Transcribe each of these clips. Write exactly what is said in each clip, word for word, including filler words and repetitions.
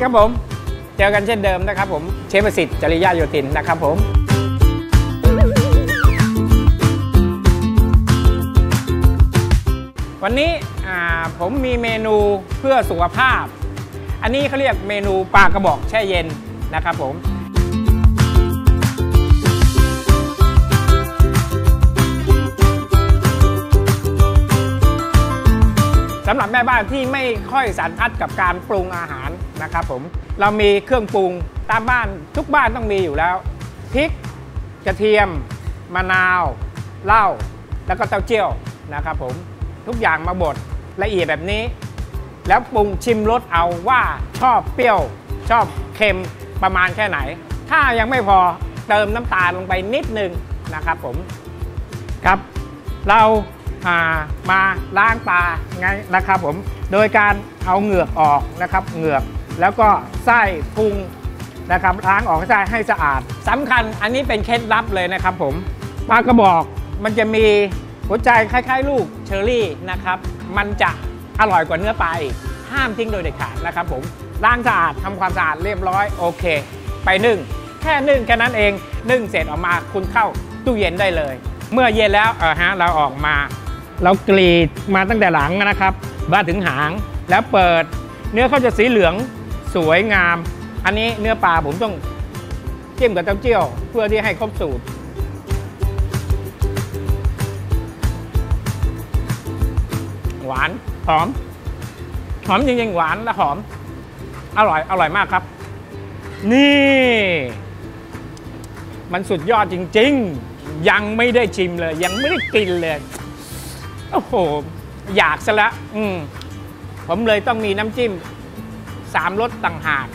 ครับผมเจอกันเช่นเดิมนะครับผมเชฟประสิทธิ์จริยะโยธินนะครับผมวันนี้ผมมีเมนูเพื่อสุขภาพอันนี้เขาเรียกเมนูปลากระบอกแช่เย็นนะครับผมสำหรับแม่บ้านที่ไม่ค่อยสันทัดกับการปรุงอาหารนะครับผมเรามีเครื่องปรุงตามบ้านทุกบ้านต้องมีอยู่แล้วพริกกระเทียมมะนาวเหล้าแล้วก็เต้าเจี้ยวนะครับผมทุกอย่างมาบดละเอียดแบบนี้แล้วปรุงชิมรสเอาว่าชอบเปรี้ยวชอบเค็มประมาณแค่ไหนถ้ายังไม่พอเติมน้ำตาลลงไปนิดนึงนะครับผมครับเรามาล้างปลาไงนะครับผมโดยการเอาเหงือกออกนะครับเหงือกแล้วก็ไส้พุงนะครับล้างออกไส้ให้สะอาดสำคัญอันนี้เป็นเคล็ดลับเลยนะครับผมปลากระบอกมันจะมีหัวใจคล้ายๆลูกเชอร์รี่นะครับมันจะอร่อยกว่าเนื้อปลาอีกห้ามทิ้งโดยเด็ดขาดนะครับผมล้างสะอาดทำความสะอาดเรียบร้อยโอเคไปนึ่งแค่นึ่งแค่นั้นเองนึ่งเสร็จออกมาคุณเข้าตู้เย็นได้เลยเมื่อเย็นแล้วเออฮะเราออกมาเรากรีดมาตั้งแต่หลังนะครับมาถึงหางแล้วเปิดเนื้อเขาจะสีเหลืองสวยงามอันนี้เนื้อปลาผมต้องจิ้มกับเต้าเจี้ยวเพื่อที่ให้ครบสูตรหวานหอมหอมจริงๆหวานและหอมอร่อยอร่อยมากครับนี่มันสุดยอดจริงๆยังไม่ได้ชิมเลยยังไม่ได้กินเลยโอ้โหอยากซะละอืมผมเลยต้องมีน้ำจิ้มสามรสต่างหาก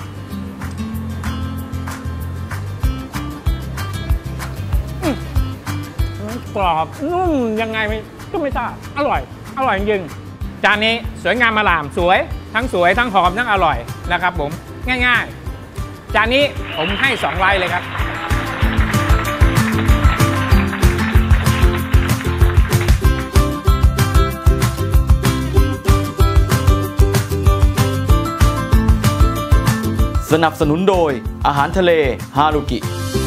กรอบนุ่มยังไงก็ไม่ทราบอร่อยอร่อยจริงจานนี้สวยงามอร่ามสวยทั้งสวยทั้งหอมทั้งอร่อยนะครับผมง่ายๆจานนี้ผมให้สองไลค์เลยครับสนับสนุนโดยอาหารทะเลฮารุกิ